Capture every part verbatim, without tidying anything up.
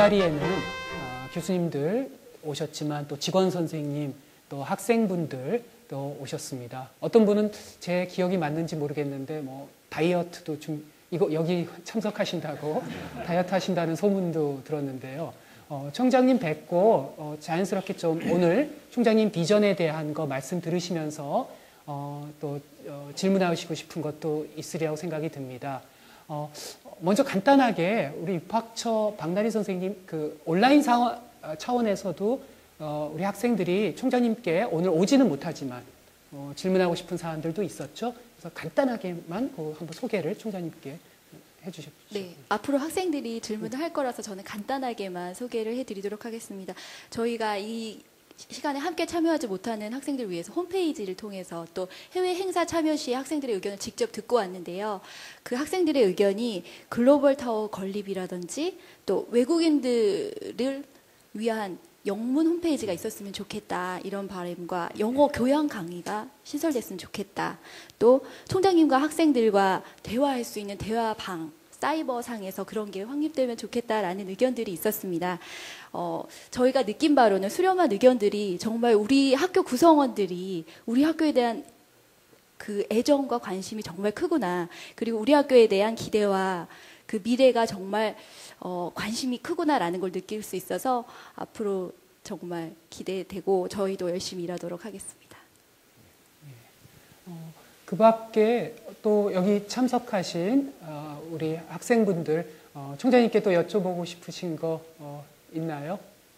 자리에는 어, 교수님들 오셨지만 또 직원 선생님, 또 학생분들 또 오셨습니다. 어떤 분은 제 기억이 맞는지 모르겠는데 뭐 다이어트도 좀 이거 여기 참석하신다고 다이어트 하신다는 소문도 들었는데요. 어, 총장님 뵙고 어, 자연스럽게 좀 오늘 총장님 비전에 대한 거 말씀 들으시면서 어, 또 어, 질문하시고 싶은 것도 있으리라고 생각이 듭니다. 어, 먼저 간단하게 우리 육학처 박나리 선생님 그 온라인 상황, 차원에서도 어, 우리 학생들이 총장님께 오늘 오지는 못하지만 어, 질문하고 싶은 사안들도 있었죠. 그래서 간단하게만 그 한번 소개를 총장님께 해주십시오. 네, 앞으로 학생들이 질문을 할 거라서 저는 간단하게만 소개를 해드리도록 하겠습니다. 저희가 이 시간에 함께 참여하지 못하는 학생들을 위해서 홈페이지를 통해서 또 해외 행사 참여 시 학생들의 의견을 직접 듣고 왔는데요. 그 학생들의 의견이 글로벌 타워 건립이라든지 또 외국인들을 위한 영문 홈페이지가 있었으면 좋겠다, 이런 바람과 영어 교양 강의가 신설됐으면 좋겠다, 또 총장님과 학생들과 대화할 수 있는 대화방, 사이버상에서 그런 게 확립되면 좋겠다라는 의견들이 있었습니다. 어, 저희가 느낀 바로는 수렴한 의견들이 정말 우리 학교 구성원들이 우리 학교에 대한 그 애정과 관심이 정말 크구나, 그리고 우리 학교에 대한 기대와 그 미래가 정말 어, 관심이 크구나라는 걸 느낄 수 있어서 앞으로 정말 기대되고 저희도 열심히 일하도록 하겠습니다. 어, 그 밖에 또 여기 참석하신 어, 우리 학생분들 어, 총장님께 또 여쭤보고 싶으신 거 어, 있나요?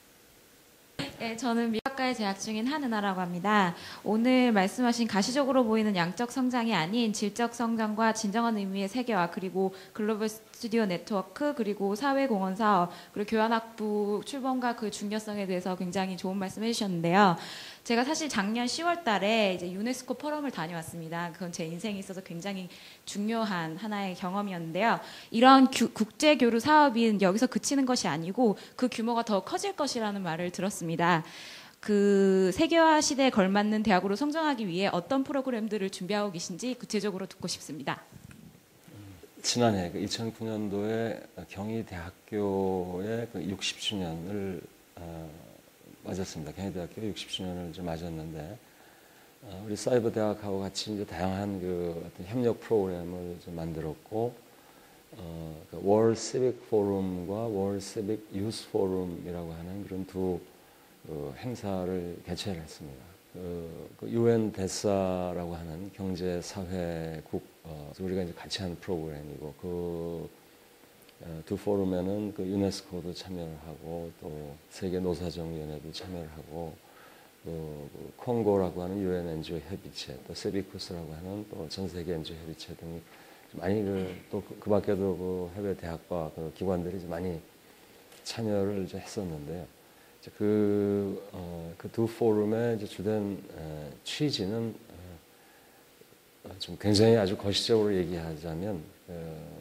네, 저는 미학과에 재학 중인 한은아라고 합니다. 오늘 말씀하신 가시적으로 보이는 양적 성장이 아닌 질적 성장과 진정한 의미의 세계화, 그리고 글로벌 스튜디오 네트워크, 그리고 사회공헌 사업, 그리고 교환학부 출범과 그 중요성에 대해서 굉장히 좋은 말씀 해주셨는데요. 제가 사실 작년 시월 달에 이제 유네스코 포럼을 다녀왔습니다. 그건 제 인생에 있어서 굉장히 중요한 하나의 경험이었는데요. 이런 규, 국제교류 사업이 여기서 그치는 것이 아니고 그 규모가 더 커질 것이라는 말을 들었습니다. 그 세계화 시대에 걸맞는 대학으로 성장하기 위해 어떤 프로그램들을 준비하고 계신지 구체적으로 듣고 싶습니다. 지난해 그 이천구 년도에 경희대학교의 그 육십 주년을 어, 맞았습니다. 경희대학교 육십 주년을 좀 맞았는데 어, 우리 사이버 대학하고 같이 이제 다양한 그 어떤 협력 프로그램을 좀 만들었고 어, 그 월 시빅 포럼과 월 시빅 유스 포럼이라고 하는 그런 두 그 행사를 개최를 했습니다. 그, 그 유엔 대사라고 하는 경제사회국 어, 우리가 이제 같이 하는 프로그램이고 그 두 포럼에는 그 유네스코도 참여를 하고 또 세계 노사정위원회도 참여를 하고 또 그 콩고라고 하는 유엔 엔지오 협의체, 또 세비쿠스라고 하는 또 전 세계 엔지오 협의체 등이 많이 그 또 그 밖에도 그 해외 대학과 그 기관들이 많이 참여를 이제 했었는데요. 이제 그 어, 그 두 포럼의 이제 주된 에, 취지는 어, 좀 굉장히 아주 거시적으로 얘기하자면. 어,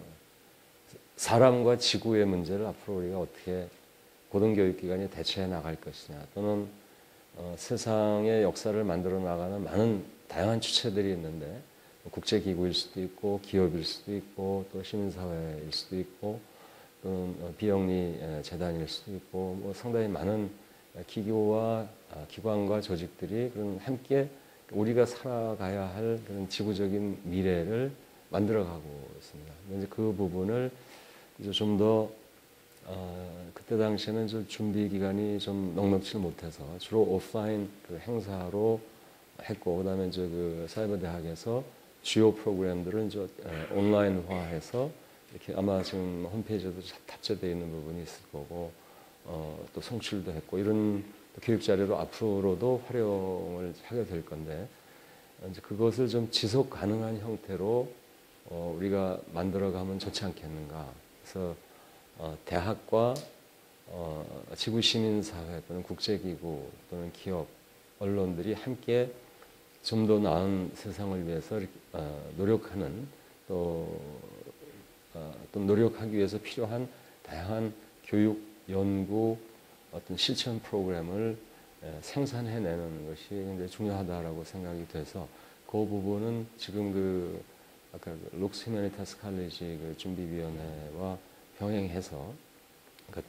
사람과 지구의 문제를 앞으로 우리가 어떻게 고등교육기관이 대처해 나갈 것이냐, 또는 어, 세상의 역사를 만들어 나가는 많은 다양한 주체들이 있는데 국제기구일 수도 있고 기업일 수도 있고 또 시민사회일 수도 있고 또는 비영리 재단일 수도 있고 뭐 상당히 많은 기구와 기관과 조직들이 그런 함께 우리가 살아가야 할 그런 지구적인 미래를 만들어가고 있습니다. 이제 그 부분을 이제 좀 더 어, 그때 당시에는 좀 준비 기간이 좀 넉넉치 못해서 주로 오프라인 그 행사로 했고, 그다음에 이제 그 사이버 대학에서 주요 프로그램들은 이제 온라인화해서 이렇게 아마 지금 홈페이지에도 탑재되어 있는 부분이 있을 거고, 어, 또 송출도 했고 이런 교육 자료로 앞으로도 활용을 하게 될 건데, 이제 그것을 좀 지속 가능한 형태로 어, 우리가 만들어가면 좋지 않겠는가. 그래서 어, 대학과 어, 지구 시민사회 또는 국제기구 또는 기업, 언론들이 함께 좀 더 나은 세상을 위해서 어, 노력하는 또, 어, 또 노력하기 위해서 필요한 다양한 교육, 연구, 어떤 실천 프로그램을 에, 생산해내는 것이 굉장히 중요하다라고 생각이 돼서 그 부분은 지금 그 아까 그 룩스 휴머니타스 칼리지 그 준비위원회와 병행해서 그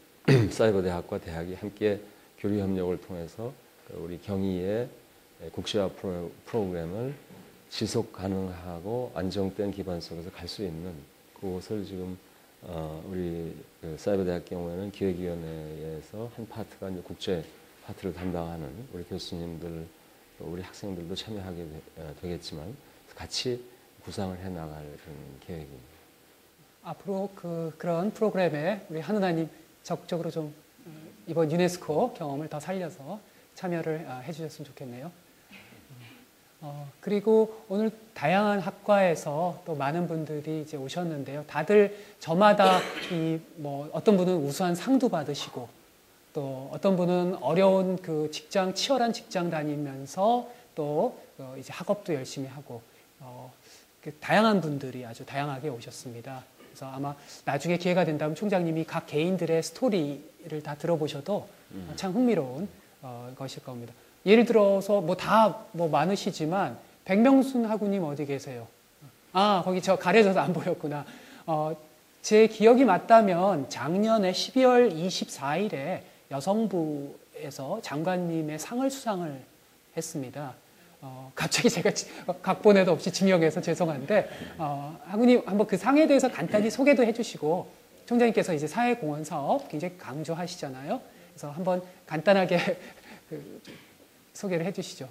사이버 대학과 대학이 함께 교류 협력을 통해서 우리 경희의 국제화 프로, 프로그램을 지속 가능하고 안정된 기반 속에서 갈 수 있는 그것을 지금 어, 우리 그 사이버 대학 경우에는 기획위원회에서 한 파트가 이제 국제 파트를 담당하는 우리 교수님들, 우리 학생들도 참여하게 되, 어, 되겠지만 같이 구상을 해 나갈 계획입니다. 앞으로 그 그런 프로그램에 우리 한은아님 적극적으로 좀 이번 유네스코 경험을 더 살려서 참여를 해주셨으면 좋겠네요. 어, 그리고 오늘 다양한 학과에서 또 많은 분들이 이제 오셨는데요. 다들 저마다 이 뭐 어떤 분은 우수한 상도 받으시고 또 어떤 분은 어려운 그 직장, 치열한 직장 다니면서 또 어, 이제 학업도 열심히 하고 어, 다양한 분들이 아주 다양하게 오셨습니다. 그래서 아마 나중에 기회가 된다면 총장님이 각 개인들의 스토리를 다 들어보셔도 음. 참 흥미로운 어, 것일 겁니다. 예를 들어서 뭐 다 뭐 많으시지만 백명순 하구님 어디 계세요? 아 거기 저 가려져서 안 보였구나. 어, 제 기억이 맞다면 작년에 십이월 이십사일에 여성부에서 장관님의 상을 수상을 했습니다. 어, 갑자기 제가 각본에도 없이 지명해서 죄송한데 어, 하구님 한번 그 상에 대해서 간단히 소개도 해주시고 총장님께서 이제 사회공헌 사업 굉장히 강조하시잖아요. 그래서 한번 간단하게 그, 소개를 해주시죠.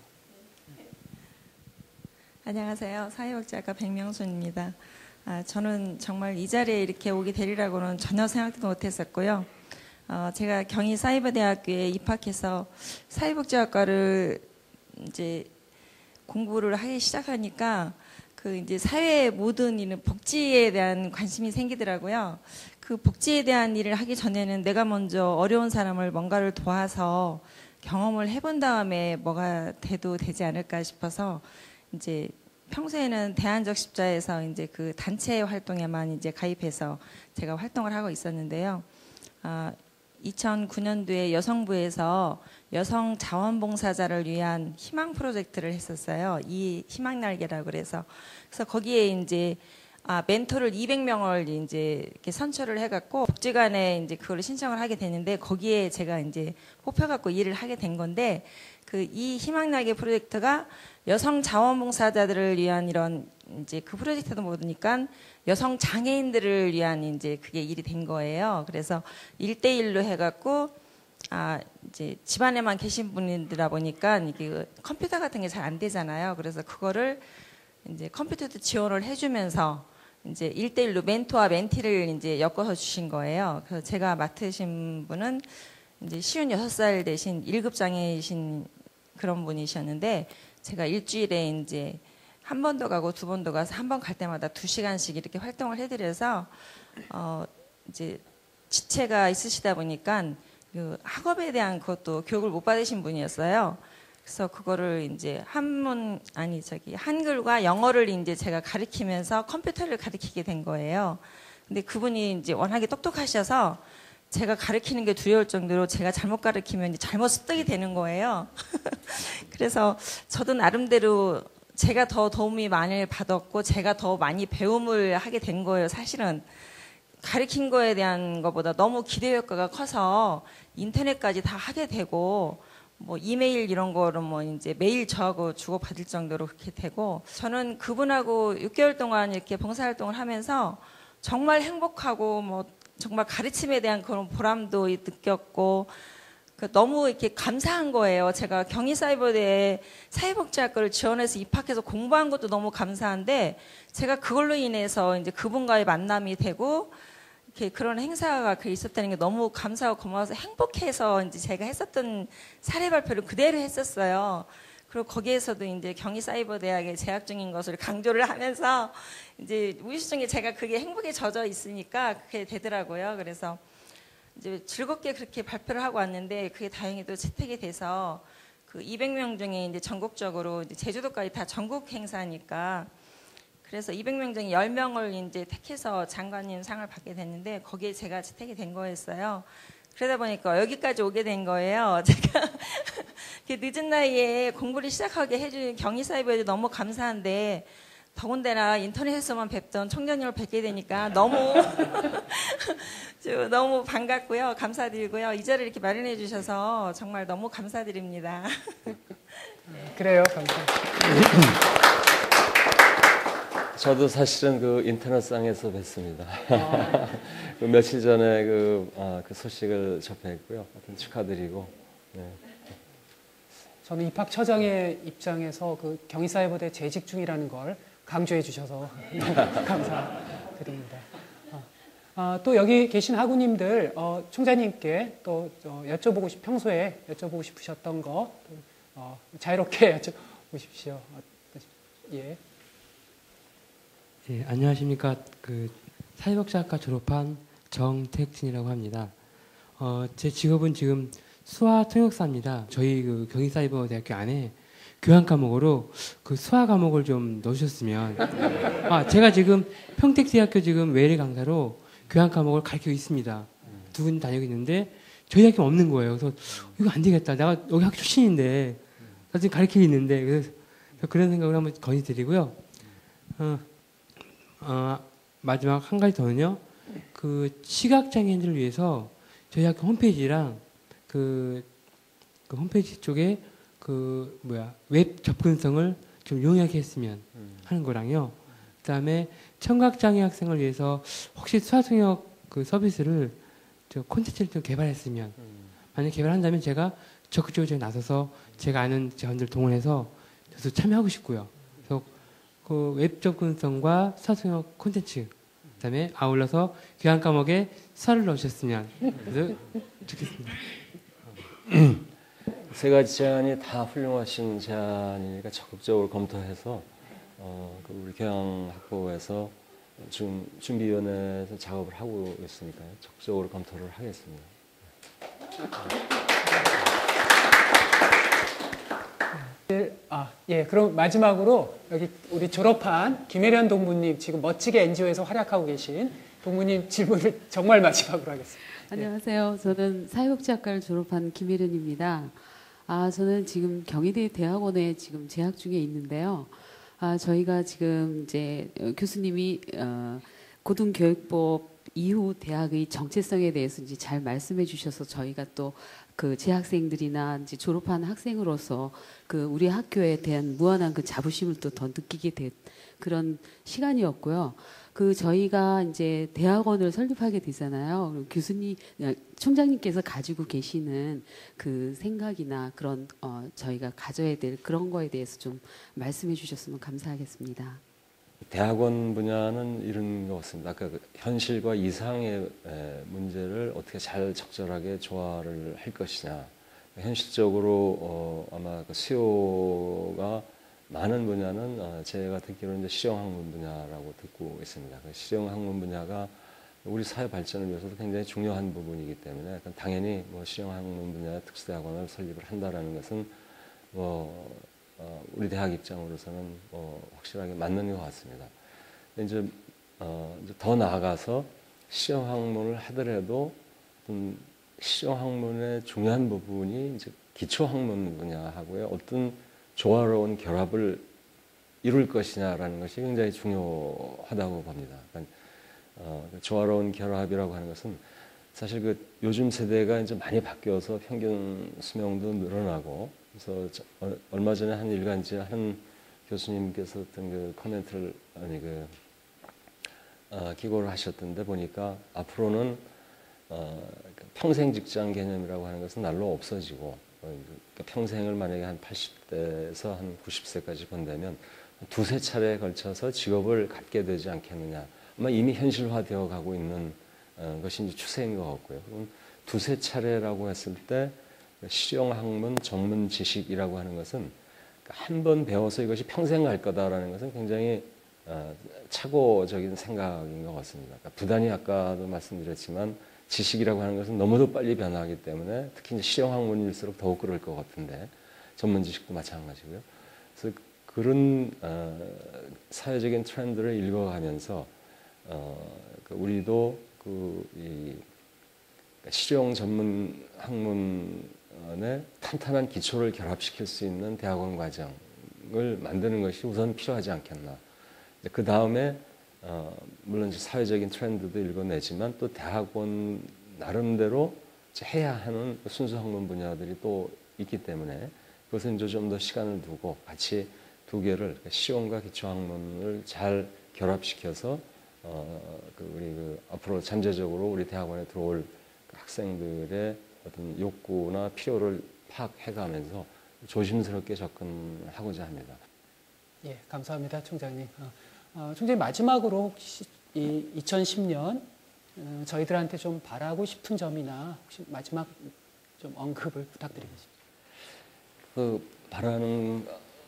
안녕하세요. 사회복지학과 백명순입니다. 아, 저는 정말 이 자리에 이렇게 오게 되리라고는 전혀 생각도 못했었고요. 어, 제가 경희사이버대학교에 입학해서 사회복지학과를 이제 공부를 하기 시작하니까 그 이제 사회의 모든 일은 복지에 대한 관심이 생기더라고요. 그 복지에 대한 일을 하기 전에는 내가 먼저 어려운 사람을 뭔가를 도와서 경험을 해본 다음에 뭐가 돼도 되지 않을까 싶어서 이제 평소에는 대안적 십자에서 이제 그 단체 활동에만 이제 가입해서 제가 활동을 하고 있었는데요. 아, 이천구년도에 여성부에서 여성 자원봉사자를 위한 희망 프로젝트를 했었어요. 이 희망날개라고 그래서 그래서 거기에 이제 아, 멘토를 이백 명을 이제 이렇게 선출을 해갖고 복지관에 이제 그걸 신청을 하게 됐는데 거기에 제가 이제 뽑혀갖고 일을 하게 된 건데 그 이 희망날개 프로젝트가 여성 자원봉사자들을 위한 이런 이제 그 프로젝트도 보니까 여성 장애인들을 위한 이제 그게 일이 된 거예요. 그래서 일대일로 해갖고 아, 이제 집안에만 계신 분이다 보니까 이게 컴퓨터 같은 게 잘 안 되잖아요. 그래서 그거를 이제 컴퓨터도 지원을 해주면서 이제 일대일로 멘토와 멘티를 이제 엮어서 주신 거예요. 그래서 제가 맡으신 분은 이제 쉰여섯 살 대신 일 급 장애이신 그런 분이셨는데 제가 일주일에 이제 한 번도 가고 두 번도 가서 한 번 갈 때마다 두 시간씩 이렇게 활동을 해드려서 어 이제 지체가 있으시다 보니까 그 학업에 대한 그것도 교육을 못 받으신 분이었어요. 그래서 그거를 이제 한문 아니 저기 한글과 영어를 이제 제가 가르치면서 컴퓨터를 가르치게 된 거예요. 근데 그분이 이제 워낙에 똑똑하셔서 제가 가르치는 게 두려울 정도로 제가 잘못 가르치면 이제 잘못 습득이 되는 거예요. 그래서 저도 나름대로 제가 더 도움이 많이 받았고 제가 더 많이 배움을 하게 된 거예요. 사실은 가르친 거에 대한 것보다 너무 기대 효과가 커서 인터넷까지 다 하게 되고 뭐 이메일 이런 거를 뭐 이제 매일 저하고 주고 받을 정도로 그렇게 되고 저는 그분하고 육 개월 동안 이렇게 봉사활동을 하면서 정말 행복하고 뭐 정말 가르침에 대한 그런 보람도 느꼈고 그 너무 이렇게 감사한 거예요. 제가 경희사이버대에 사회복지학과를 지원해서 입학해서 공부한 것도 너무 감사한데 제가 그걸로 인해서 이제 그분과의 만남이 되고 이렇게 그런 행사가 그 있었다는 게 너무 감사하고 고마워서 행복해서 이제 제가 했었던 사례 발표를 그대로 했었어요. 그리고 거기에서도 이제 경희사이버대학에 재학 중인 것을 강조를 하면서 이제 무의식 중에 제가 그게 행복에 젖어 있으니까 그렇게 되더라고요. 그래서 이제 즐겁게 그렇게 발표를 하고 왔는데 그게 다행히도 채택이 돼서 그 이백 명 중에 이제 전국적으로 이제 제주도까지 다 전국 행사니까 그래서 이백 명 중에 열 명을 이제 택해서 장관님 상을 받게 됐는데 거기에 제가 채택이 된 거였어요. 그러다 보니까 여기까지 오게 된 거예요. 제가 늦은 나이에 공부를 시작하게 해준 경희사이버에 너무 감사한데 더군다나 인터넷에서만 뵙던 총장님을 뵙게 되니까 너무 너무 반갑고요. 감사드리고요. 이 자리를 이렇게 마련해 주셔서 정말 너무 감사드립니다. 그래요, 감사합니다. 저도 사실은 그 인터넷상에서 뵀습니다. 아. 그 며칠 전에 그, 아, 그 소식을 접했고요. 하여튼 축하드리고. 네. 저는 입학 처장의 입장에서 그 경희사이버대 재직 중이라는 걸 강조해 주셔서 감사드립니다. 어, 어, 또 여기 계신 학우님들 어, 총장님께 또 어, 여쭤보고 싶 평소에 여쭤보고 싶으셨던 거 어, 자유롭게 여쭤보십시오. 어, 예. 예, 안녕하십니까. 그 사회복지학과 졸업한 정택진이라고 합니다. 어, 제 직업은 지금 수학 통역사입니다. 저희 그 경희사이버대학교 안에 교양 과목으로 그 수학 과목을 좀 넣으셨으면. 아, 제가 지금 평택대학교 지금 외래 강사로 교양 과목을 가르치고 있습니다. 두 분 다니고 있는데 저희 학교 없는 거예요. 그래서 이거 안 되겠다. 내가 여기 학교 출신인데 나중에 가르치고 있는데 그래서 그런 생각을 한번 건의드리고요. 어, 어, 마지막 한 가지 더는요. 그 시각장애인들을 위해서 저희 학교 홈페이지랑 그, 그 홈페이지 쪽에 그 뭐야 웹 접근성을 좀 용이하게 했으면 하는 거랑요. 그다음에 청각장애 학생을 위해서 혹시 수화통역 그 서비스를 저 콘텐츠를 좀 개발했으면 만약 개발한다면 제가 적극적으로 나서서 제가 아는 직원들 동원해서 저도 참여하고 싶고요. 그래서 그 웹 접근성과 수화통역 콘텐츠 그다음에 아울러서 교양 과목에 수화를 넣으셨으면 그래서 좋겠습니다. 세 가지 제안이 다 훌륭하신 제안이니까 적극적으로 검토해서 어, 그 우리 교양학부에서 지금 준비위원회에서 작업을 하고 있으니까요. 적극적으로 검토를 하겠습니다. 아, 예, 그럼 마지막으로 여기 우리 졸업한 김혜련 동무님 지금 멋지게 엔지오에서 활약하고 계신 동무님 질문을 정말 마지막으로 하겠습니다. 안녕하세요. 저는 사회복지학과를 졸업한 김혜련입니다. 아, 저는 지금 경희대 대학원에 지금 재학 중에 있는데요. 아, 저희가 지금 이제 교수님이 어, 고등교육법 이후 대학의 정체성에 대해서 이제 잘 말씀해 주셔서 저희가 또 그 재학생들이나 이제 졸업한 학생으로서 그 우리 학교에 대한 무한한 그 자부심을 또 더 느끼게 된 그런 시간이었고요. 그 저희가 이제 대학원을 설립하게 되잖아요. 교수님, 총장님께서 가지고 계시는 그 생각이나 그런 어, 저희가 가져야 될 그런 거에 대해서 좀 말씀해 주셨으면 감사하겠습니다. 대학원 분야는 이런 것 같습니다. 아까 그 현실과 이상의 문제를 어떻게 잘 적절하게 조화를 할 것이냐. 현실적으로 어, 아마 그 수요가 많은 분야는 어, 제가 듣기로는 이제 실용학문 분야라고 듣고 있습니다. 그 실용학문 분야가 우리 사회 발전을 위해서도 굉장히 중요한 부분이기 때문에 당연히 뭐 실용학문 분야 특수대학원을 설립을 한다라는 것은 뭐 어, 우리 대학 입장으로서는 뭐 확실하게 맞는 것 같습니다. 이제, 어, 이제 더 나아가서 실용학문을 하더라도 어떤 실용학문의 중요한 부분이 이제 기초학문 분야하고요 어떤 조화로운 결합을 이룰 것이냐라는 것이 굉장히 중요하다고 봅니다. 그러니까 어, 조화로운 결합이라고 하는 것은 사실 그 요즘 세대가 이제 많이 바뀌어서 평균 수명도 늘어나고 그래서 저, 어, 얼마 전에 한 일간지에 한 교수님께서 어떤 그 코멘트를 아니 그 어, 기고를 하셨던데 보니까 앞으로는 어, 평생 직장 개념이라고 하는 것은 날로 없어지고 어, 그러니까 평생을 만약에 한 팔십 대에서 한 구십 세까지 본다면 두세 차례에 걸쳐서 직업을 갖게 되지 않겠느냐. 아마 이미 현실화되어 가고 있는 어, 것이 이제 추세인 것 같고요. 그럼 두세 차례라고 했을 때 실용학문 전문 지식이라고 하는 것은 한 번 배워서 이것이 평생 갈 거다라는 것은 굉장히 어, 착오적인 생각인 것 같습니다. 그러니까 부단히 아까도 말씀드렸지만 지식이라고 하는 것은 너무도 빨리 변하기 때문에 특히 이제 실용학문일수록 더욱 그럴 것 같은데 전문 지식도 마찬가지고요. 그래서 그런 어, 사회적인 트렌드를 읽어가면서 어, 그 우리도 그 이 실용 전문 학문의 탄탄한 기초를 결합시킬 수 있는 대학원 과정을 만드는 것이 우선 필요하지 않겠나. 그 다음에 어, 물론 이제 사회적인 트렌드도 읽어내지만 또 대학원 나름대로 해야 하는 순수 학문 분야들이 또 있기 때문에 그것은 이제 좀 더 시간을 두고 같이 두 개를 시험과 기초학문을 잘 결합시켜서 어, 그 우리 그 앞으로 잠재적으로 우리 대학원에 들어올 학생들의 어떤 욕구나 필요를 파악해가면서 조심스럽게 접근하고자 합니다. 예, 감사합니다, 총장님. 어, 어, 총장님 마지막으로 혹시 이 이천십 년 어, 저희들한테 좀 바라고 싶은 점이나 혹시 마지막 좀 언급을 부탁드리겠습니다. 그 바라는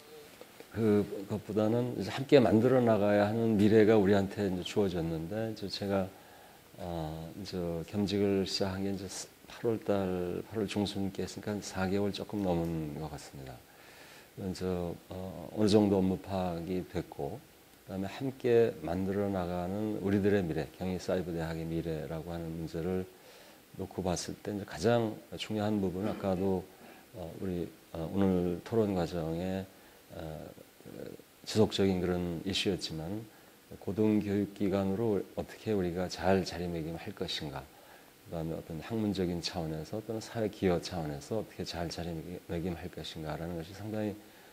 그것보다는 이제 함께 만들어 나가야 하는 미래가 우리한테 이제 주어졌는데 이제 제가 어, 이제 겸직을 시작한 게 이제 팔월달 팔월 중순께 했으니까 사 개월 조금 넘은 것 같습니다. 이제 어, 어느 정도 업무 파악이 됐고 그다음에 함께 만들어 나가는 우리들의 미래, 경희사이버대학의 미래라고 하는 문제를 놓고 봤을 때 이제 가장 중요한 부분은 아까도 어, 우리 어, 오늘 토론 과정에 어, 지속적인 그런 이슈였지만 고등교육기관으로 어떻게 우리가 잘 자리매김할 것인가, 그다음에 어떤 학문적인 차원에서 또는 사회 기여 차원에서 어떻게 잘 자리매김할 것인가라는 것이 상당히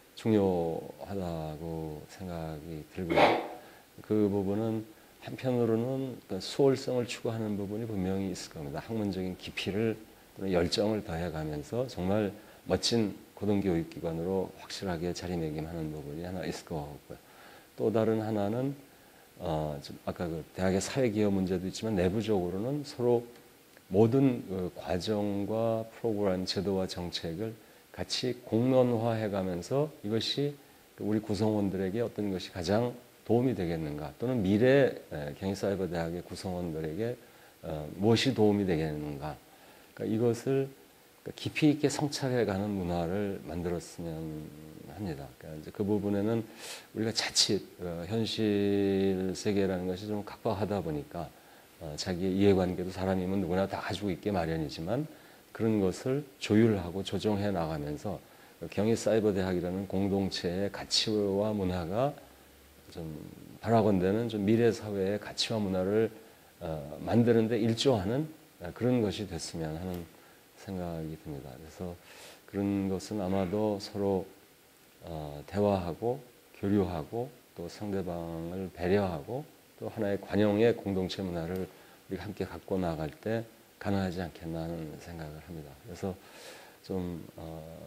중요하다고 생각이 들고요. 그 부분은 한편으로는 수월성을 추구하는 부분이 분명히 있을 겁니다. 학문적인 깊이를 또는 열정을 더해가면서 정말 멋진 고등교육기관으로 확실하게 자리매김하는 부분이 하나 있을 것 같고요. 또 다른 하나는 어, 좀 아까 그 대학의 사회기여 문제도 있지만 내부적으로는 서로 모든 그 과정과 프로그램, 제도와 정책을 같이 공론화해가면서 이것이 우리 구성원들에게 어떤 것이 가장 도움이 되겠는가, 또는 미래 경희사이버대학의 구성원들에게 어, 무엇이 도움이 되겠는가, 그러니까 이것을 깊이 있게 성찰해가는 문화를 만들었으면 합니다. 그러니까 이제 그 부분에는 우리가 자칫 어, 현실 세계라는 것이 좀 각박하다 보니까 어, 자기의 이해관계도 사람이면 누구나 다 가지고 있게 마련이지만 그런 것을 조율하고 조정해 나가면서 경희사이버대학이라는 공동체의 가치와 문화가 좀 바라건대는 좀 미래 사회의 가치와 문화를 어, 만드는데 일조하는 그런 것이 됐으면 하는 생각이 듭니다. 그래서 그런 것은 아마도 서로 어, 대화하고 교류하고 또 상대방을 배려하고 또 하나의 관용의 공동체 문화를 우리가 함께 갖고 나갈 때 가능하지 않겠나 하는 생각을 합니다. 그래서 좀 어,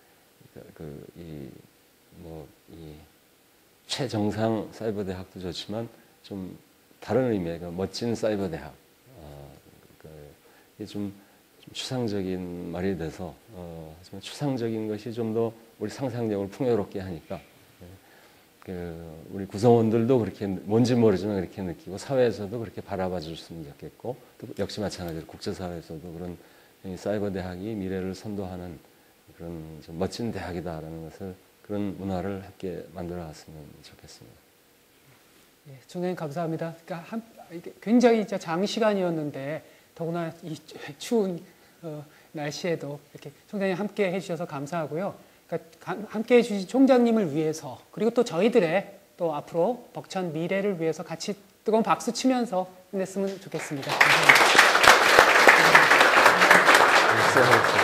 그 이 뭐 이 최정상 사이버대학도 좋지만 좀 다른 의미의 그 멋진 사이버대학, 어, 그, 이게 좀, 좀 추상적인 말이 돼서 어, 하지만 추상적인 것이 좀 더 우리 상상력을 풍요롭게 하니까 그 우리 구성원들도 그렇게 뭔지 모르지만 그렇게 느끼고 사회에서도 그렇게 바라봐 줬으면 좋겠고 또 역시 마찬가지로 국제사회에서도 그런 사이버 대학이 미래를 선도하는 그런 좀 멋진 대학이다라는 것을 그런 문화를 함께 만들어갔으면 좋겠습니다. 예, 총장님 감사합니다. 그러니까 한, 굉장히 장시간이었는데 더구나 이 추운 어, 날씨에도 이렇게 총장님 함께 해주셔서 감사하고요. 그러니까 함께 해주신 총장님을 위해서 그리고 또 저희들의 또 앞으로 벅찬 미래를 위해서 같이 뜨거운 박수 치면서 끝냈으면 좋겠습니다. 감사합니다. 감사합니다.